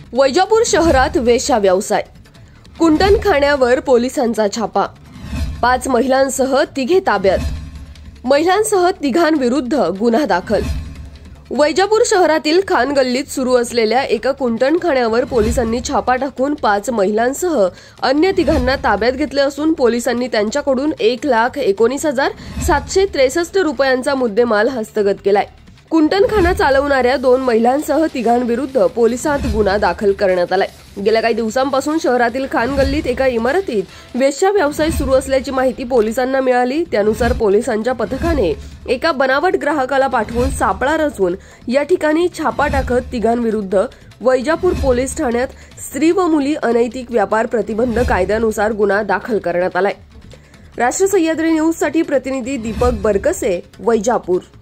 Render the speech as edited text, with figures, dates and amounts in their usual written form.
वैजापूर शहरात वेश्या व्यवसाय, कुंटणखाण्यावर पोलिसांचा छापा, 5 महिलांसह तिघे ताब्यात, महिलांसह तिघांविरुद्ध गुन्हा दाखल। वैजापूर शहरातील खान गल्लीत सुरू असलेल्या एका कुंटणखाण्यावर पोलिसांनी छापा टाकून 5 महिलांसह अन्य तिघांना ताब्यात घेतले असून पोलिसांनी त्यांच्याकडून 1,19,763 रुपयांचा मुद्देमाल हस्तगत केलाय। कुंटणखाना चालवणाऱ्या 2 महिलांसह तिघांविरुद्ध पोलिसांत गुन्हा दाखल करण्यात आलाय। गेल्या काही दिवसांपासून शहरातील खान गल्लीत एका इमारतीत वेश्या व्यवसाय सुरू असल्याची माहिती पोलिसांना मिळाली। त्यानुसार पोलिसांच्या पथकाने एका बनावट ग्राहकाला पाठवून सापळा रचून या ठिकाणी छापा टाकत तिघांविरुद्ध वैजापूर पोलीस ठाण्यात स्त्री व मुली अनैतिक व्यापार प्रतिबंध कायद्यानुसार गुन्हा दाखल करण्यात आलाय। राष्ट्र सह्याद्री न्यूजसाठी प्रतिनिधी दीपक बरकसे, वैजापूर।